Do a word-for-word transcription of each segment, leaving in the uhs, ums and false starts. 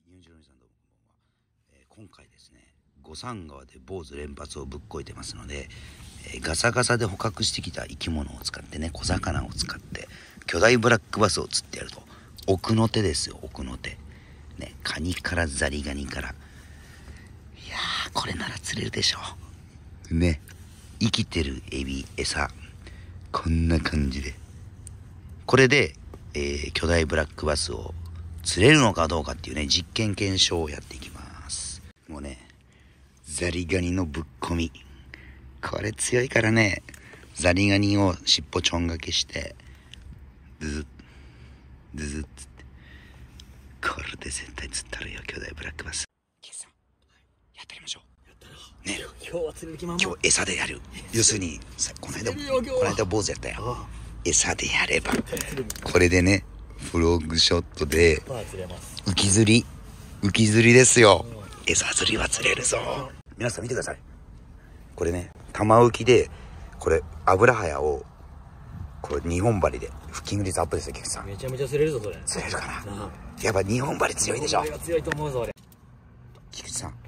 ユンジロニさんどうもこんばんは。えー今回ですね、五山川で坊主連発をぶっこいてますので、えーガサガサで捕獲してきた生き物を使ってね、小魚を使って巨大ブラックバスを釣ってやると。奥の手ですよ、奥の手ね。カニからザリガニから、いやーこれなら釣れるでしょうね。生きてるエビ、餌こんな感じで、これで、えー巨大ブラックバスを釣れるのかどうかっていうね、実験検証をやっていきます。もうね、ザリガニのぶっこみ、これ強いからね。ザリガニを尻尾ちょんがけしてズズッズズッつって、これで絶対釣ったるよ、巨大ブラックバス。キクさんやってやりましょうね。 今日は釣れる気満々。 今日餌でやる。要するにさ、この間この間坊主やったやん。餌でやればこれでね、フロッグショットで浮き釣り浮き釣りですよ。餌釣りは釣れるぞ。皆さん見てください。これね、玉浮きで、これ油はやをこれにほん針でフッキング率アップですよ。菊池さんめちゃめちゃ釣れるぞそれ。 釣れるかな。やっぱにほん針強いでしょ。 強いと思うぞ俺。 菊池さん、はい、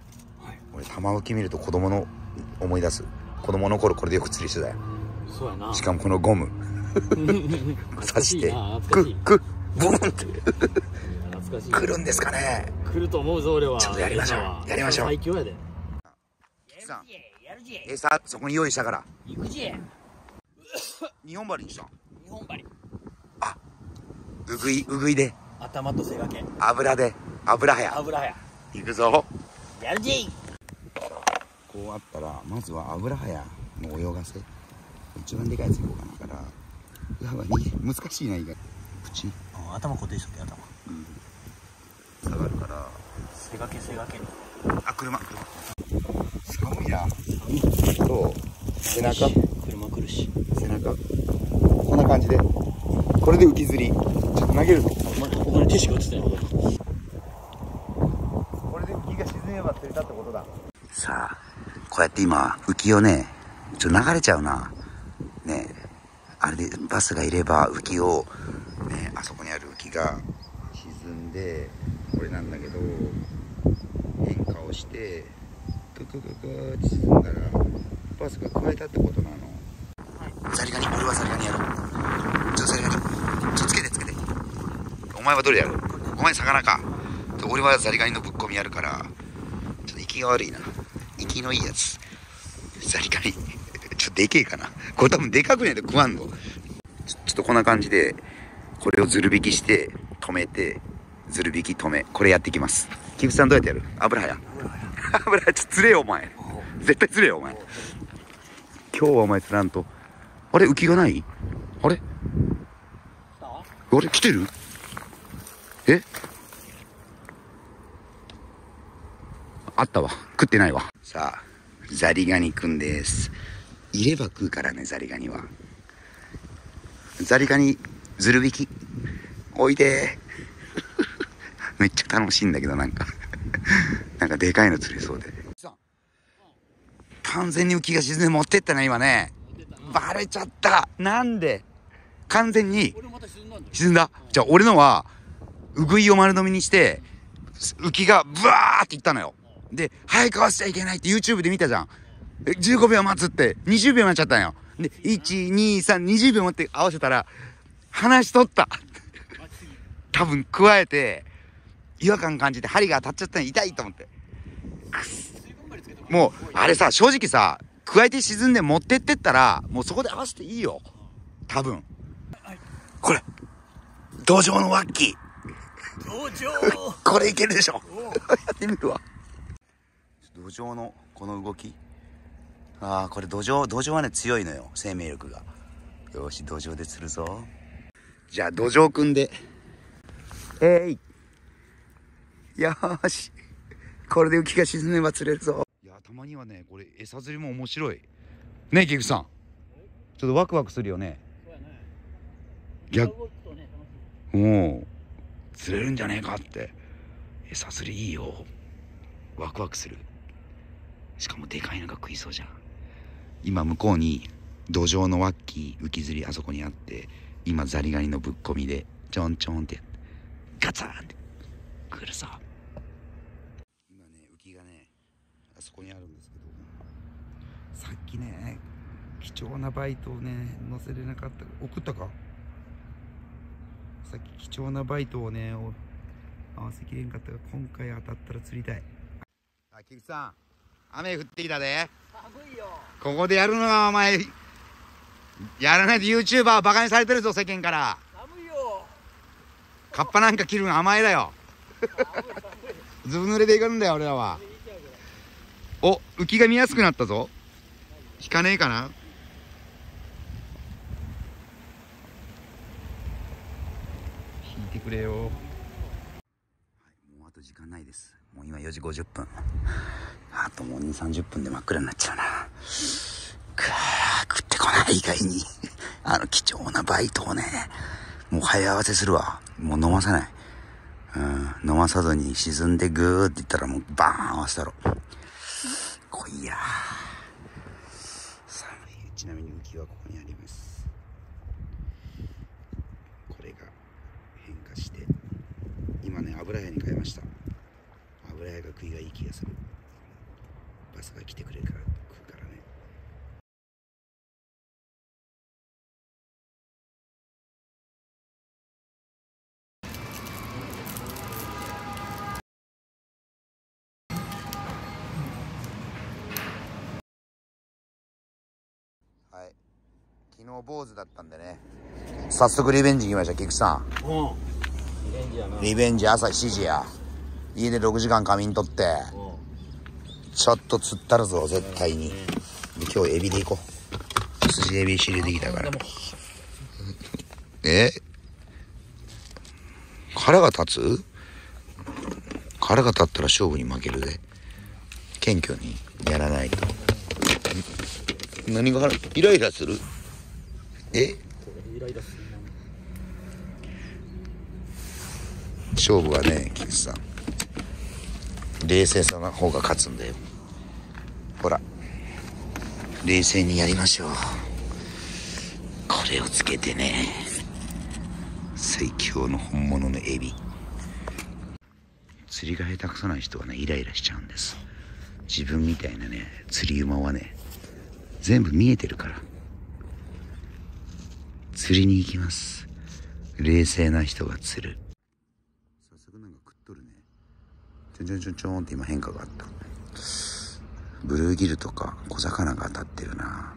俺玉浮き見ると子供の思い出す。子供の頃これでよく釣りしてたよ。 そうやな。 しかもこのゴム刺してクックッボンって来るんですかね。 来ると思うぞ俺は。ちょっとやりましょうやりましょう。 最強やで。 さん餌そこに用意したから行くじ。 にほん針にしたん。 にほん針。 あ、うぐいうぐいで頭と背掛け。 油で油はや油はや行くぞ。 やるじ。 こうあったらまずは油はやの泳がせ、一番でかいやついこうかなから。やばい、難しいな。意外口頭固定しとけ。頭下がるから背掛け背掛け。 あ、車車寒いな。そう背中車来るし背中こんな感じで、これで浮き釣りちょっと投げるとここに手しか落ちてない。 これで浮きが沈めば釣れたってことだ。さあこうやって今浮きをね、ちょっと流れちゃうなね。あれでバスがいれば浮きをね、あそこにある浮きが沈んでこれなんだけど、変化をしてククククって沈んだらバスが加えたってことなの。ザリガニ、俺はザリガニやる。ちょっとザリガニちょっとつけてつけて。お前はどれやる。お前魚か。俺はザリガニのぶっこみやるから、ちょっと息が悪いな。息のいいやつザリガニちょっとでけえかな。これ多分でかくないと食わんの。ちょ、ちょっとこんな感じでこれをずる引きして止めて、ずる引き止め、これやっていきます。菊池さんどうやってやる。油はや油はやちょっと釣れよお前。絶対釣れよお前。今日はお前釣らんと。あれ浮きがない。あれあれ来てる。えあったわ。食ってないわ。さあザリガニくんです。いれば食うからね、ザリガニは。ザリガニずる引きおいでめっちゃ楽しいんだけど、なんかなんかでかいの釣れそうで。完全に浮きが沈んで持ってったね今ね。バレちゃった。なんで完全に沈んだ。じゃあ俺のはうぐいを丸飲みにして浮きがブワーっていったのよ。で早く合わせちゃいけないって YouTube で見たじゃん。じゅうごびょう待つってにじゅうびょう待っちゃったんよ。でいちにさんにじゅうびょう待って合わせたら話しとった多分加えて違和感感じて針が当たっちゃったの痛いと思って。もうあれさ、正直さ、加えて沈んで持ってってったらもうそこで合わせていいよ多分。これ土壌のワッキー土壌これいけるでしょやってみるわ。土壌のこの動き、ああこれ土壌土壌はね強いのよ、生命力が。よし土壌で釣るぞ。じゃあ土壌くんでえいよーし、これで浮きが沈めば釣れるぞ。いやたまにはねこれ餌釣りも面白いねえ菊池さん。ちょっとワクワクするよね。逆もう釣れるんじゃねえかって。餌釣りいいよ、ワクワクする。しかもでかいのが食いそうじゃん。今向こうに土壌のワッキー浮き釣りあそこにあって、今ザリガニのぶっこみでちょんちょんってガツンって来るさ。 にあるんですけど、さっきね貴重なバイトをね載せれなかった。送ったか。さっき貴重なバイトをね合わせきれんかったが、今回当たったら釣りたい。あ、菊池さん、雨降ってきたで。 寒いよ。 ここでやるのはお前やらないと YouTuber バカにされてるぞ、世間から。 寒いよ。 カッパなんか着るの甘えだよ。ずぶ濡れでいかるんだよ俺らは。お、浮きが見やすくなったぞ。引かねえかな。引いてくれよ。はい、もうあと時間ないです。もう今よじごじゅっぷん。あともうにじゅう、さんじゅっぷんで真っ暗になっちゃうな。くー、食ってこない以外にあの貴重なバイトをね、もう早合わせするわ。もう飲まさない。うん、飲まさずに沈んでグーって言ったらもうバーン合わせたろ。来いや。寒い。ちなみに浮きはここにあります。これが変化して、今ね油屋に変えました。油屋が食いがいい気がする。バスが来てくれるから食うからね。はい、昨日坊主だったんでね、早速リベンジ行きました。菊池さん、 うん。リベンジやな。 リベンジ朝しちじや。家でろくじかん仮眠取ってちょっと釣ったるぞ絶対に。で今日エビで行こう。筋エビ仕入れてきたからえ腹が立つ。腹が立ったら勝負に負けるで。謙虚にやらないと。何が腹イライラする。えイライラするな。 勝負はね、菊池さん、冷静さの方が勝つんだよ。ほら、冷静にやりましょう。これをつけてね、最強の本物のエビ。釣りが下手くそな人はねイライラしちゃうんです。自分みたいなね釣り馬はね全部見えてるから。釣りに行きます。冷静な人が釣る。早速なんか食っとるね。ちょんちょんちょんちょんって今変化があった。ブルーギルとか小魚が当たってるな。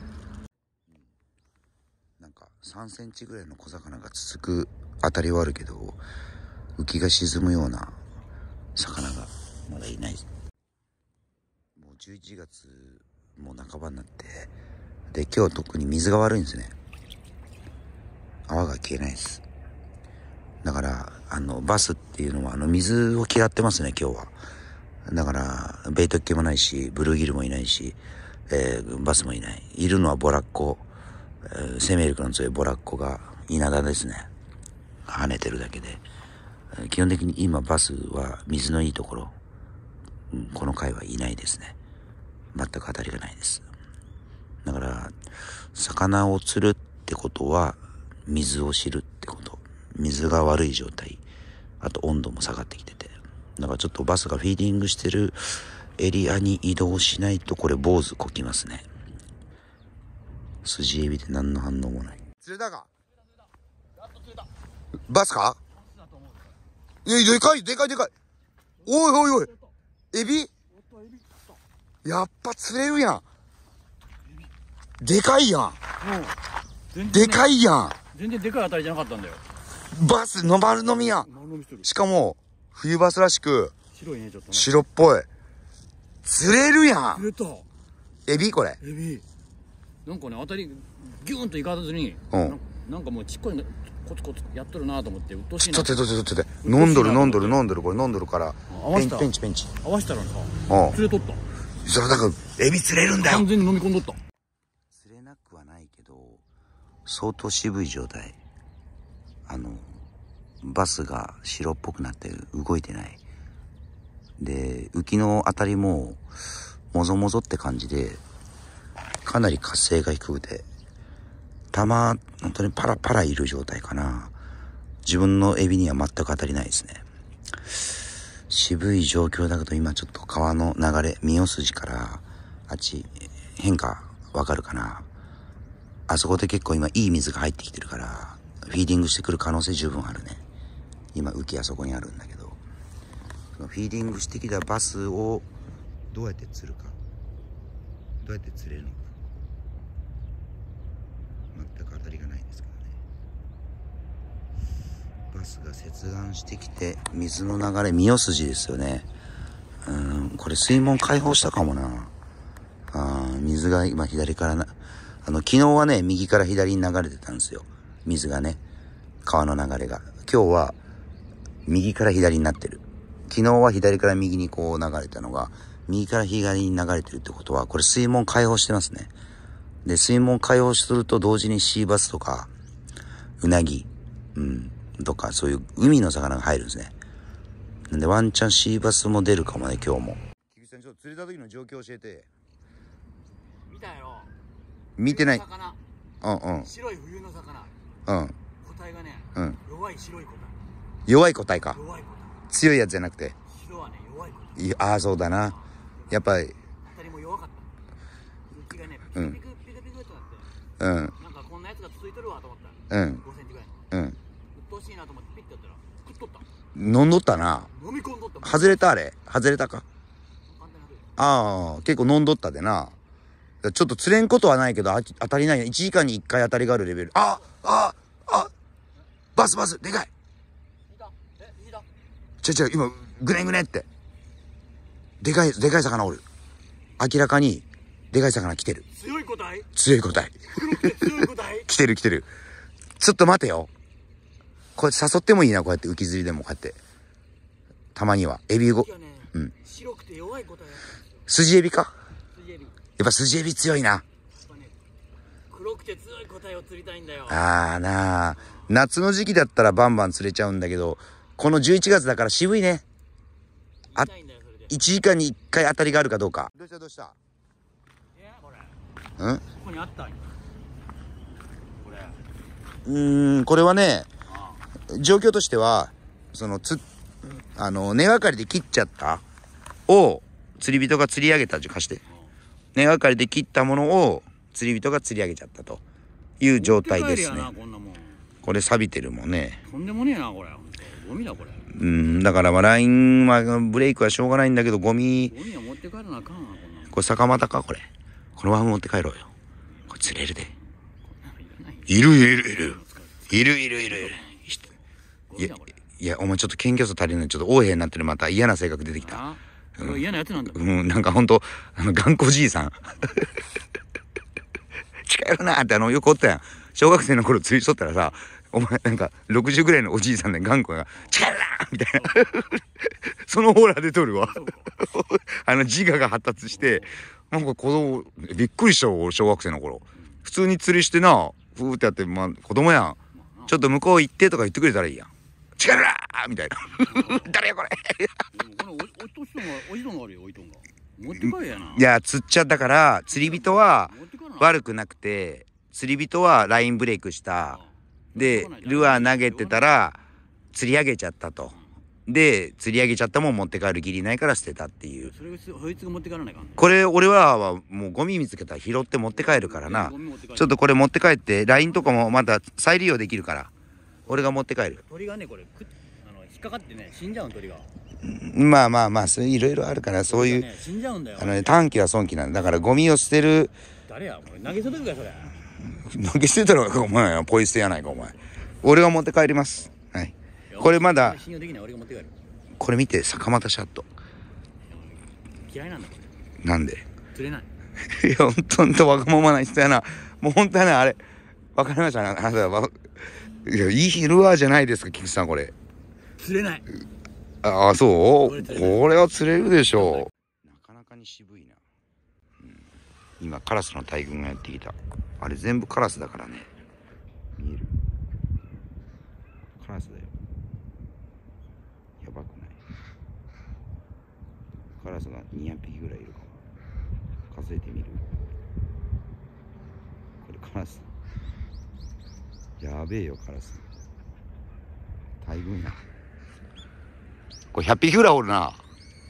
なんかさんセンチぐらいの小魚が続く当たりはあるけど、浮きが沈むような魚がまだいない。もうじゅういちがつもう半ばになって、で今日特に水が悪いんですね。泡が消えないです。だからあのバスっていうのはあの水を嫌ってますね今日は。だからベイト系もないしブルーギルもいないし、えー、バスもいない。いるのはボラッコ、えー、生命力の強いボラッコが稲田ですね。跳ねてるだけで、えー、基本的に今バスは水のいいところ、うん、この回はいないですね。全く当たりがないです。だから魚を釣るってことは水を知るってこと。水が悪い状態、あと温度も下がってきてて、だからちょっとバスがフィーディングしてるエリアに移動しないとこれ坊主こきますね。筋エビで何の反応もない。釣れたか。バスか。いやでかいでかいでかい。おいおいおい、エビやっぱ釣れるやん。でかいやん。うん、でかいやん。 全然でかい当たりじゃなかったんだよ。 バスの丸飲みやん。しかも冬バスらしく白いね、ちょっとね、 白っぽい。釣れるやん。 釣れた。 エビこれ。 エビ。なんかね、当たりギューンといかずに、 うん、 な, なんかもうちっこいのコツコツやっとるなと思って、うっとしいな。 ちょっとちょっとちょっとちょっと飲んどる飲んどる飲んどるこれ飲んどるから。 合わせた。 ペンチペンチ。 合わせたらさ、釣れとった。 それだからエビ釣れるんだよ。 完全に飲み込んどった。 釣れなくはないけど相当渋い状態。あのバスが白っぽくなって動いてない。で浮きの当たりももぞもぞって感じで、かなり活性が低くて、玉本当にパラパラいる状態かな。自分のエビには全く当たりないですね。 渋い状況だけど、今ちょっと川の流れ、三代筋からあっち変化わかるかな。あそこで結構今いい水が入ってきてるから、フィーディングしてくる可能性十分あるね。今浮きあそこにあるんだけど、そのフィーディングしてきたバスをどうやって釣るか、どうやって釣れるのか、全く当たりがないですからね。バスが接岸してきて、水の流れ、三代筋ですよね。うん、これ水門開放したかもな。あー、水が今左からな、あの、昨日はね、右から左に流れてたんですよ。水がね、川の流れが。今日は右から左になってる。昨日は左から右にこう流れたのが、右から左に流れてるってことは、これ水門開放してますね。で、水門開放すると同時にシーバスとか、うなぎ、うん、とか、そういう海の魚が入るんですね。なんでワンチャンシーバスも出るかもね、今日も。菊池さん、ちょっと釣れた時の状況教えて。 見たよ。 見てない。 魚。 うんうん。 白い冬の魚。 うん。 個体がね、 うん。 弱い白い個体。 弱い個体か。 弱い個体。 強いやつじゃなくて。 白はね、弱い個体。 いああ、そうだな。やっぱり。 当たりも弱かった。浮きがね、ピクピクピクピクってなって。 うん。 なんかこんなやつが続いてるわと思ったら。 うん。 ごセンチぐらいの。 うん。 うっとうしいなと思ってピッてやったら、食っとった。 飲んどったな。 飲み込んどった。 外れたあれ外れたか。 簡単に外れああ、結構飲んどったでな。ちょっと釣れんことはないけど、あ当たりないね。いちじかんにいっかい当たりがあるレベル。あああバスバスでかい。 引いたえ引いたちょちょ、今、ぐねぐねって。でかい、でかい魚おる。明らかに、でかい魚来てる。 強い個体強い個体。 黒くて強い個体来てる来てる。ちょっと待てよ。こうやって誘ってもいいな、こうやって浮き釣りでもこうやって。たまには。エビご、 ね、 うん。 白くて弱い個体やったんですよ。 筋エビか筋エビ。 やっぱ筋エビ強いな。 やっぱね、黒くて強い個体を釣りたいんだよ。 あーなあ。夏の時期だったらバンバン釣れちゃうんだけど、このじゅういちがつだから渋いね。あ、いちじかんにいっかい当たりがあるかどうか。どうしたどうしたえこれ。 うんここにあったんよ。これ。 うーん、これはね、 あ状況としては、その、つ、あの、根がかりで切っちゃったを、釣り人が釣り上げた。貸して。根がかりで切ったものを、釣り人が釣り上げちゃったという状態ですね。 こんなもんこれ錆びてるもんね。 とんでもねえな、これ。ゴミだ、これ。 うん、だからまあ、ラインは、ブレイクはしょうがないんだけど、ゴミ、 ゴミは持って帰らなあかんわ、こんなもん。 これ坂又かこれ。このまま持って帰ろうよ。これ釣れるで。いるいるいる。いるいるいるいる。いや、いや、お前ちょっと謙虚さ足りない。ちょっと横柄になってる。また嫌な性格出てきた。 うん、嫌なやつなんだ。 うん、なんかほんと、あの、頑固じいさん。近寄るなーってあの、よくおったやん。小学生の頃釣りしとったらさ、お前なんかろくじゅうぐらいのおじいさんで頑固が、近寄るなーみたいな。そのオーラで撮るわ。あの自我が発達して、なんか子供、びっくりしたよ、小学生の頃。普通に釣りしてな、ふーってやって、まあ子供やん。ちょっと向こう行ってとか言ってくれたらいいやん。近寄るなーみたいな。誰やこれ。 これ、おいとしとんが、おいとんがあるよ、おいとんが。持って帰れやな。 いや、釣っちゃったから、釣り人は悪くなくて、釣り人はラインブレイクした。で、ルアー投げてたら、釣り上げちゃったと。で、釣り上げちゃったもん持って帰る義理ないから捨てたっていう。 それが、そいつが持って帰らないかんね。 これ、俺はもうゴミ見つけたら拾って持って帰るからな。ちょっとこれ持って帰って、ラインとかもまた再利用できるから。俺が持って帰る。 鳥がね、これ、くあの引っかかってね、死んじゃう鳥が。 まあまあまあ、そういういろいろあるから、そういう、 死んじゃうんだよ。 あのね、短期は損期なんだ。だからゴミを捨てる。 誰や、これ投げ捨てるかよ、それ。 投げ捨てたらお前ポイ捨てやないかお前。俺が持って帰ります。はい。これまだ信用できない、俺が持って帰る。 これ見て、坂又シャット。 嫌いなんだこれ。 なんで釣れない。 いやほんとほんとわがままな人やな。もうほんとはねあれわかりましたね。あなたわいやいいルアーじゃないですか菊池さんこれ。 釣れない。 ああそうこれは釣れるでしょう。なかなかに渋いな、うん、今カラスの大群がやってきた。あれ全部カラスだからね。見えるカラスだよ。やばくない？カラスがにひゃくぴきぐらいいるかも。数えてみる？これカラスやべえよカラス大群や。 これひゃっぴきぐらいおるな。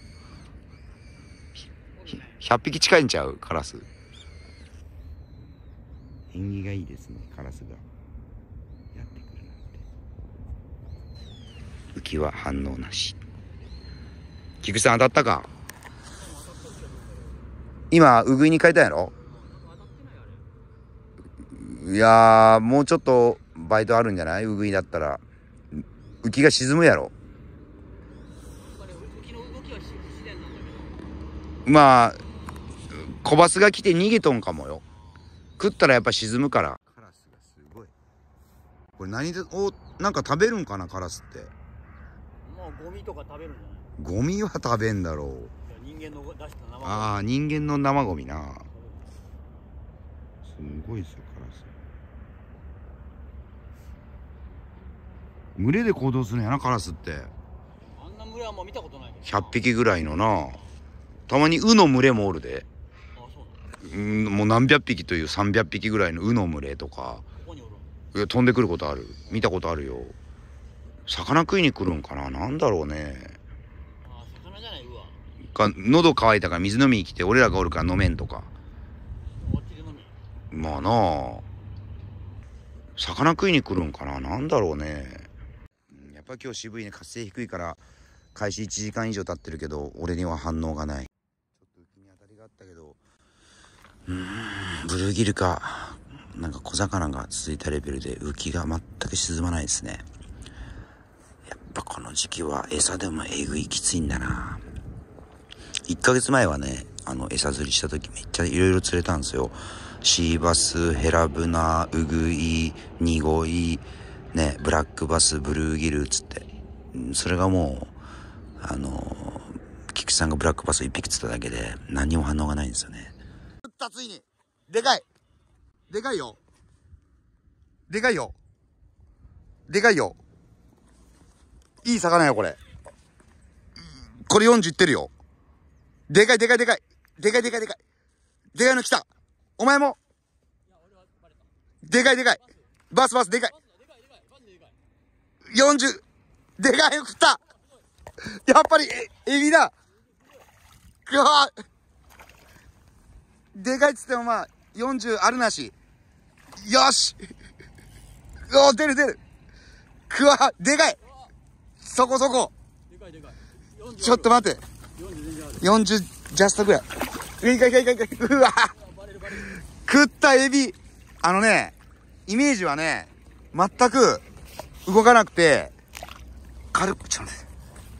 ひゃっぴき近いんちゃうカラス。縁起がいいですね、カラスがやってくるなんて。浮きは反応なし。菊池さん当たったか。今ウグイに変えたんやろ。いやー、もうちょっとバイトあるんじゃない？ウグイだったら浮きが沈むやろ。まあコバスが来て逃げとんかもよ。食ったらやっぱ沈むから。カラスがすごい。これ何で、お、なんか食べるんかなカラスって。 もうゴミとか食べるんじゃない？ ゴミは食べんだろう。 人間の出した生ゴミ。 ああ、人間の生ゴミな。すごいですよカラス。群れで行動するんやなカラスって。 あんな群れはもう見たことないけど。 ひゃっぴきぐらいのな。たまにウの群れもおるで。うん、もう何百匹というさんびゃくぴきぐらいのウの群れとか。 ここにおる。 いや飛んでくることある。見たことあるよ。魚食いに来るんかな。なんだろうね。 ああ、魚じゃない、うわ。 か喉乾いたから水飲みに来て俺らがおるから飲めんとか。 こっちで飲み。 まあなあ、魚食いに来るんかな。なんだろうね。やっぱ今日渋いね。活性低いから開始いちじかん以上経ってるけど俺には反応がない。ちょっと浮きに当たりがあったけど、うーん、ブルーギルかなんか小魚が続いたレベルで浮きが全く沈まないですね。やっぱこの時期は餌でもえぐいきついんだな。いっかげつまえはね、あの餌釣りした時めっちゃいろいろ釣れたんですよ。シーバス、ヘラブナ、ウグイ、ニゴイね、ブラックバス、ブルーギルつって、それがもうあの菊池さんがブラックバスいっぴき釣っただけで何にも反応がないんですよね。ついにでかいでかいよでかいよでかいよ。いい魚よこれ。これよんじゅういってるよ。でかいでかいでかいでかいでかいでかいでかいの来た。お前もでかいでかいバスバスでかいよんじゅうでかいの食った。やっぱりえエビだ。くわでかいっつってもまあよんじゅうあるなし。よしお出る出る。くわでかい。そこそこちょっと待ってよんじゅうジャストぐらい。いかいかいかいかい。うわ食ったエビ。あのねイメージはね全く動かなくて軽くちょっと待って。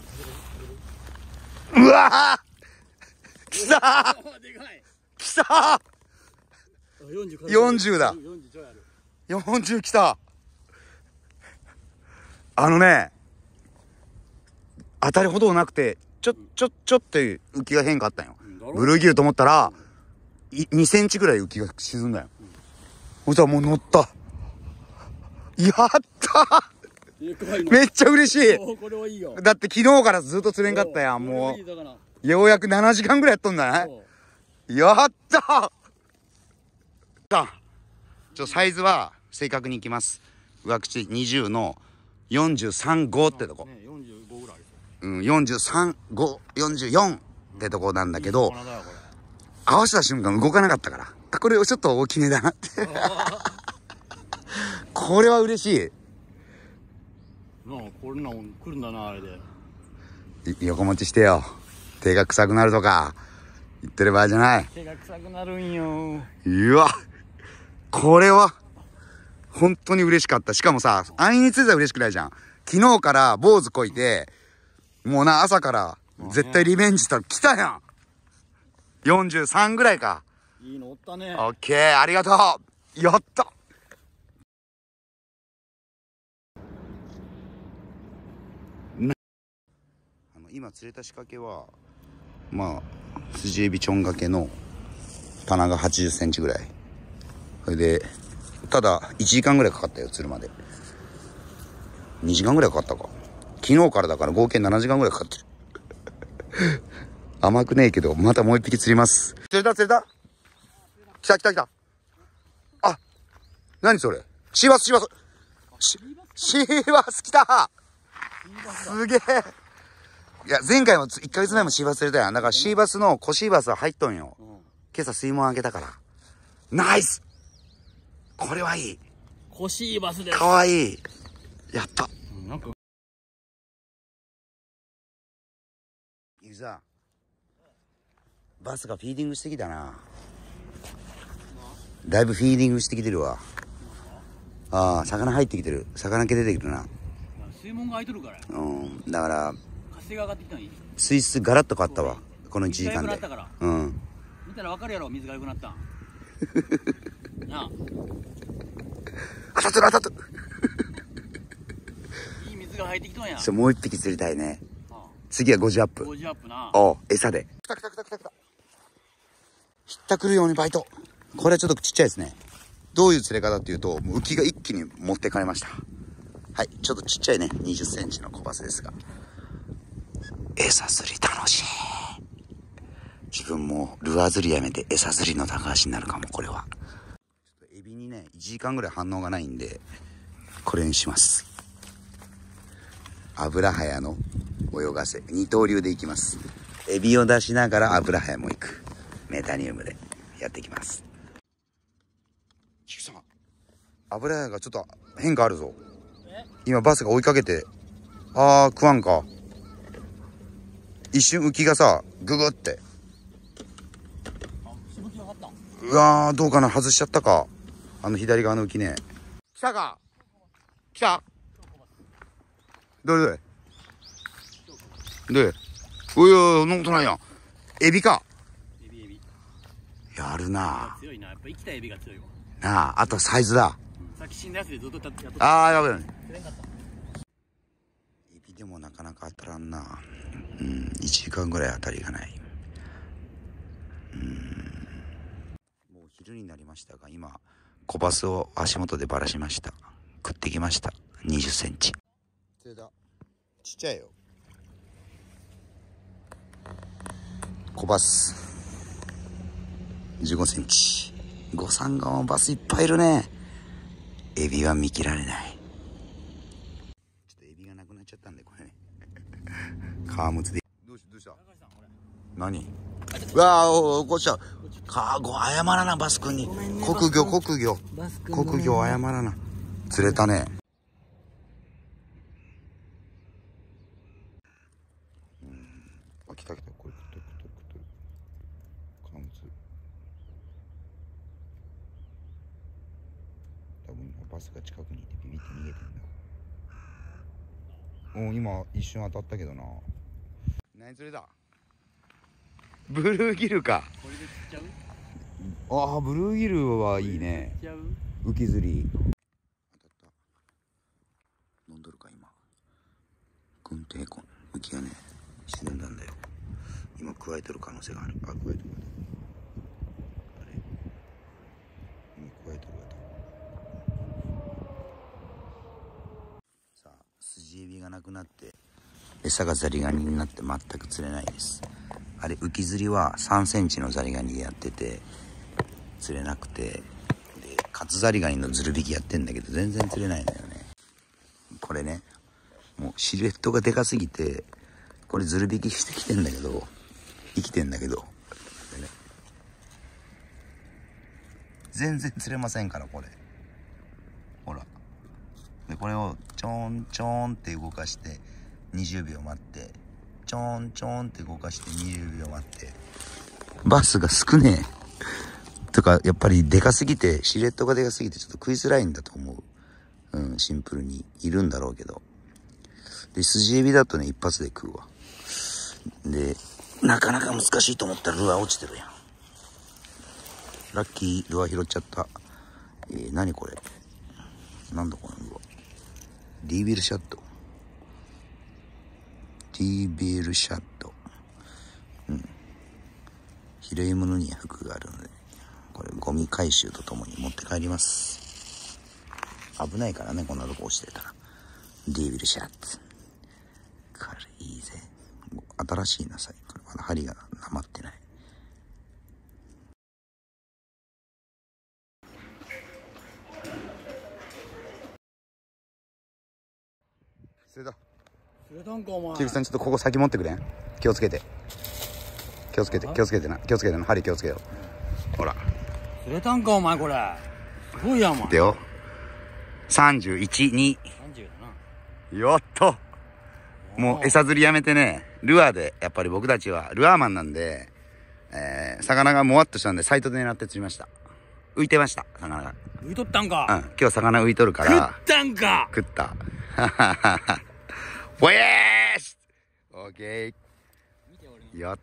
うわー来たー来たーよんじゅうだ。よんじゅう来た。あのね当たりほどなくてちょちょちょって浮きが変化あったんよ。ブルーギルと思ったらにセンチぐらい浮きが沈んだよ。そしたらもう乗った。やったーめっちゃ嬉しい。だって昨日からずっと釣れんかったやん。もうようやくななじかんぐらいやっとんだね。やったー。ちょサイズは正確にいきます。上口にじゅうのよんじゅうさん、ごってとこ。うん、よんじゅうさん、ご、よんじゅうよんってとこなんだけど、合わせた瞬間動かなかったから。あ、これちょっと大きめだなって。これは嬉しい。 なあ、これな来るんだな、あれで。 横持ちしてよ。手が臭くなるとか言ってる場合じゃない。 手が臭くなるんよ。 うわ、これは本当に嬉しかった。しかもさ、安易に釣れたら嬉しくないじゃん。昨日から坊主こいて、もうな、朝から絶対リベンジしたら来たやん。よんじゅうさんぐらいか。 いいのおったね。 オッケー、ありがとう。やったな。あの今釣れた仕掛けはまあスジエビちょんがけの棚がはちじゅっセンチぐらい。それでただいちじかんぐらいかかったよ釣るまで。にじかんぐらいかかったか。昨日からだから合計ななじかんぐらいかかってる。甘くねえけどまたもう一匹釣ります。釣れた釣れた。来た来た来た。あ、何それ。シーバスシーバスシーバス来た。すげえ。 いや、前回もいっかげつまえもシーバス入れたやん。だからシーバスの小シーバスは入っとんよ。 うん。 今朝水門あげたから。ナイス。これはいい。 コシーバスです。 かわいい。やった。 なんか。 ゆうさ、バスがフィーディングしてきたな。だいぶフィーディングしてきてるわ。ああ、魚入ってきてる。魚系出てくるな。 水門が開いとるから。 うん。だから、 活性が上がってきたのに。 水質ガラッと変わったわ。このいちじかんで。うん。 見たらわかるやろ、水が良くなったん。なあ。 当たってる当たってる。 いい水が入ってきとんや。 そう、もう一匹釣りたいね。次はごじアップ。 ごじアップな。 おう、餌で。来た来た来た来た来た。ひったくるようにバイト。これはちょっとちっちゃいですね。どういう釣れ方っていうと、浮きが一気に持ってかれました。はい、ちょっとちっちゃいね。にじゅっセンチの小バスですが。餌釣り楽しい。自分もルアー釣りやめて餌釣りの高橋になるかも、これは。ちょっとエビにね、いちじかんぐらい反応がないんで、これにします。油早の泳がせ。二刀流でいきます。エビを出しながら油早もいく。メタニウムでやっていきます。菊さん、油早がちょっと変化あるぞ。今バスが追いかけて、あー、食わんか。一瞬浮きがさ、ググって。うわー、どうかな、外しちゃったか。あの左側の浮きね。来たか来たどれどれどれおいおい、そんなことないやん。エビか。 エビエビ。 やるな。 強いな。やっぱ生きたエビが強いわ。 なあ、あとサイズだ。 うん、さっき死んだやつでずっとやっとった。 ああ、やばいね。 釣れんかった。 エビでもなかなか当たらんな。うん、いちじかんぐらい当たりがない。うん。もう昼になりましたが、今、小バスを足元でばらしました。食ってきました。にじゅっセンチ。釣れた。ちっちゃいよ。小バス。じゅうごセンチ。五三川バスいっぱいいるね。エビは見切られない。ちょっとエビがなくなっちゃったんで、これね。皮むつで。どうし、どうした何うわー、お起こしちゃう。かご、謝らな、バス君に。国魚、国魚。国魚、謝らな。釣れたね。うん。あ、来た来た。これ、食ってる、食ってる、食ってる。皮むつ。多分今、バスが近くにいてビビって逃げてんだ。お、今、一瞬当たったけどな。何釣れた？ブルーギルか。 これで釣っちゃう？ああ、ブルーギルはいいね。 釣っちゃう？ 浮き釣り。当たった。飲んどるか今。軍艇コン浮きがね沈んだんだよ。今加えてる可能性がある。あ、加えてる。あれ？今加えてる方。さあ、スジエビがなくなって餌がザリガニになって全く釣れないです。あれ浮き釣りはさんセンチのザリガニでやってて釣れなくて、でカツザリガニのズル引きやってんだけど全然釣れないのよね。これね、もうシルエットがでかすぎてこれズル引きしてきてんだけど生きてんだけど、ね、全然釣れませんからこれ。ほらでこれをちょんちょんって動かしてにじゅうびょう待って、ちょんちょんって動かしてにじゅうびょう待って。バスが少ねえとか、やっぱりでかすぎてシルエットがでかすぎてちょっと食いづらいんだと思う。うん、シンプルにいるんだろうけど、でスジエビだとね一発で食うわ。でなかなか難しいと思ったらルアー落ちてるやん。ラッキー、ルアー拾っちゃった。えー、何これ、なんだこのルアー。ディービルシャット。ディービルシャット。うん。拾い物には服があるので、これゴミ回収とともに持って帰ります。危ないからね、こんなとこ落ちてたら。ディービルシャット。これいいぜ。新しいなさい。これまだ針がなまってない。釣れた。 釣れキクさんちょっとここ先持ってくれん。気をつけて気をつけて気をつけてな気をつけてな。針気をつけよう。ほら釣れたんかお前これ。すごいやんお前。 でよさんじゅういち、に。 さんじゅうだな。 よっともう餌釣りやめてね、ルアーで、やっぱり僕たちはルアーマンなんで、えー、魚がもわっとしたんでサイトで狙って釣りました。浮いてました魚が。 浮いとったんか。 うん、今日魚浮いとるから食ったんか。 食った。ボエースオーケー。やった。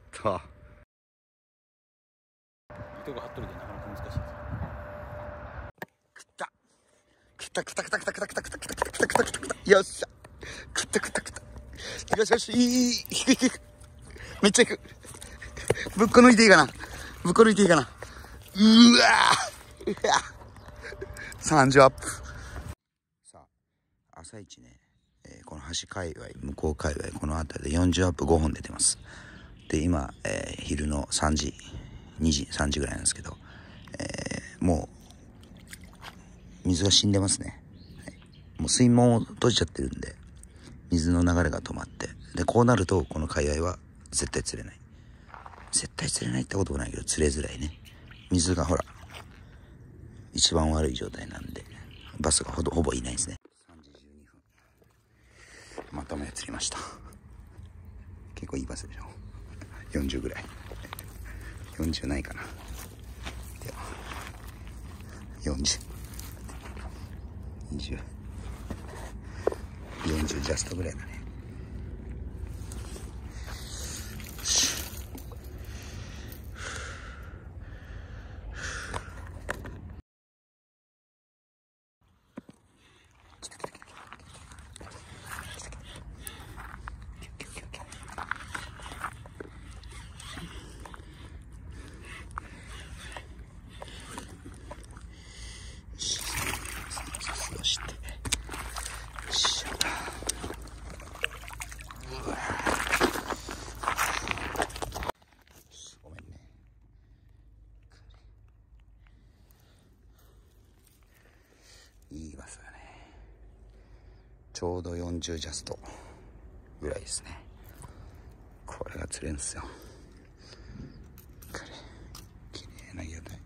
糸が張っとるけどなかなか難しい。 食った食った食った食った食った食った食った食った食った食った食ったよっしゃ食った食った食ったよしよしいいいいいくいくいくめっちゃいく。ぶっこ抜いていいかなぶっこ抜いていいかな。うわーうわさんじゅうアップ。さあ朝一ね、えー、この橋界隈向こう界隈この辺りでよんじゅうアップごほん出てます。で今、えー、昼のさんじにじさんじぐらいなんですけど、えー、もう水が死んでますね、はい、もう水門を閉じちゃってるんで水の流れが止まって、でこうなるとこの界隈は絶対釣れない。絶対釣れないってこともないけど釣れづらいね。水がほら一番悪い状態なんでバスがほどほぼいないですね。さんじじゅうにふんまとめ釣りました。結構いいバスでしょ。よんじゅうぐらいよんじゅうないかな。ではよんじゅうにじゅうよんじゅうジャストぐらいだね。そしてごめんね。いいバスだね。ちょうどよんじゅうジャストぐらいですね。これが釣れんすよ。これ綺麗な魚体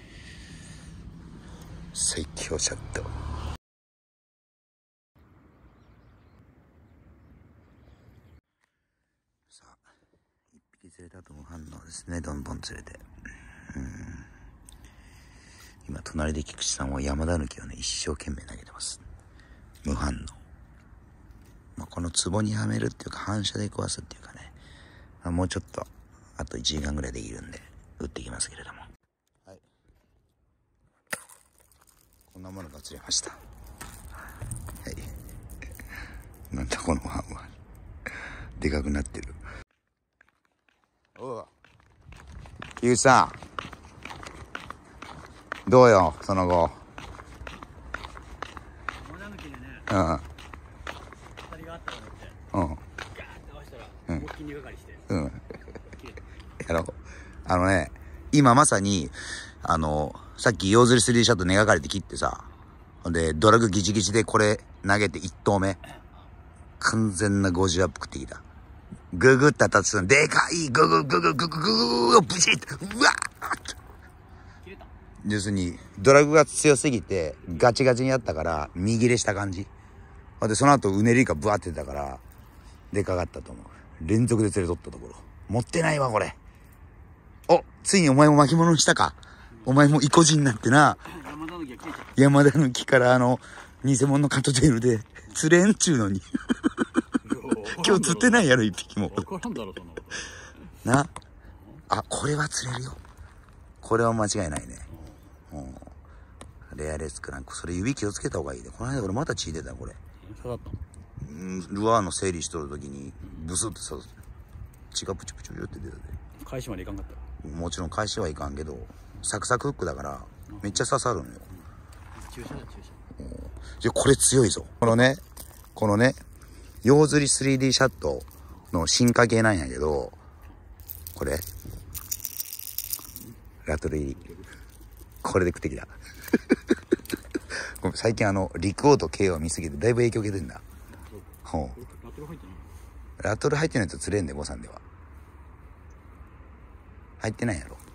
最強シャット。さあ一匹釣れたと無反応ですね。どんどん釣れて、うん、今隣で菊池さんは山田抜きをね一生懸命投げてます。無反応、まあ、この壺にはめるっていうか反射で壊すっていうかね、まあ、もうちょっとあといちじかんぐらいできるんで打っていきますけれども、はい、こんなものが釣れました。はい、なんだこのワンはでかくなってる。おう菊池さんどうよその後。うん。当たりがあったと思って。うん。ガーッて回したら、うん、思いっきり根がかりして。うん。やろう。あのね、今まさに、あの、さっきヨーズリスリーシャット根がかりで切ってさ、ほんで、ドラグギチギチでこれ投げていち投目。完全なごじゅうアップ食ってきた。ググって当たってたの。でかいググググググググブチッうわーっ要するに、ドラグが強すぎて、ガチガチにやったから、見切れした感じ。で、その後、うねりがブワーって出たから、でかかったと思う。連続で釣れとったところ。持ってないわ、これ。お、ついにお前も巻物にしたか。お前もイコジになってな。山田の木山田の木からあの、偽物のカットテールで、釣れんちゅうのに。今日釣ってないやろ、一匹も。な。あ、これは釣れるよ。これは間違いないね。うん。レアレスクランク。それ指気をつけた方がいいで。この間俺また血出た、これ。うん、ルアーの整理しとるときに、ブスってさ、血がプチプチプチって出たで。返しまでいかんかった。もちろん返しはいかんけど、サクサクフックだから、めっちゃ刺さるのよ。注射だ、注射。いや、これ強いぞ。このね、このね、ヨーズリ スリーディー シャットの進化系なんやけど、これ、ラトル入り。これで食ってきた。最近あの、リクオーと ケー を見すぎてだいぶ影響受けてんだ。ほう。 ラトル入ってないと釣れんで、ボさんでは。入ってないやろ。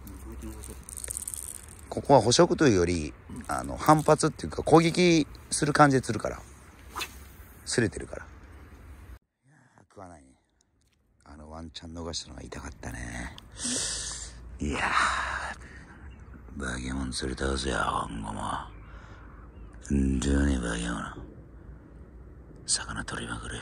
ここは捕食というより、あの、反発っていうか攻撃する感じで釣るから。擦れてるから。いやー、食わないね。あのワンチャン逃したのが痛かったね。いやー、バケモン釣れたぜよ、今後も。本当にバケモン。魚取りまくるよ。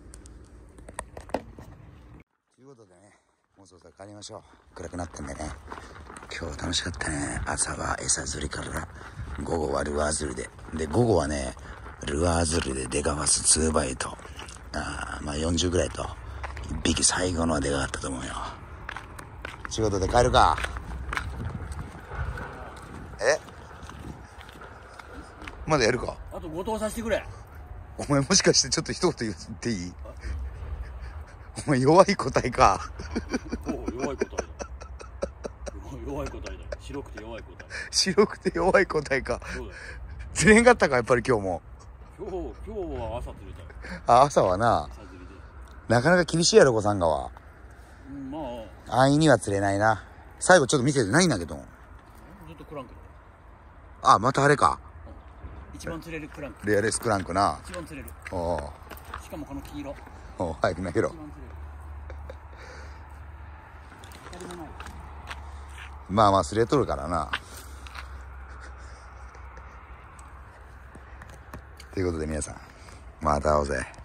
ということでね、もうそろそろ帰りましょう。暗くなってんでね。今日楽しかったね。朝は餌釣りから午後はルアー釣りで、で午後はねルアー釣りでデカバスツーバイト、あまあよんじゅうぐらいといっぴき最後のはでかかったと思うよ。仕事で帰るか。えまだやるか。 あとご投させてくれ。 お前もしかしてちょっと一言言っていい？お前弱い個体か。 おう、弱い個体だ。弱い個体だ。白くて弱い個体。 白くて弱い個体か。 そうだよ。 釣れんかったか、やっぱり今日も。 今日、今日は朝釣れたよ。 あ、朝はな。 朝釣りで。 なかなか厳しいやろ、ご参加は。 うん、まあ。 安易には釣れないな。最後ちょっと見せてないんだけど。 ずっとクランクあ、またあれか。 うん、一番釣れるクランク。 レアレスクランクな。 一番釣れる。 おお。 しかもこの黄色。 おお、早く投げろ。 一番釣れる。当たりもない。 まあまあ、釣れとるからな。ということで皆さん、また会おうぜ。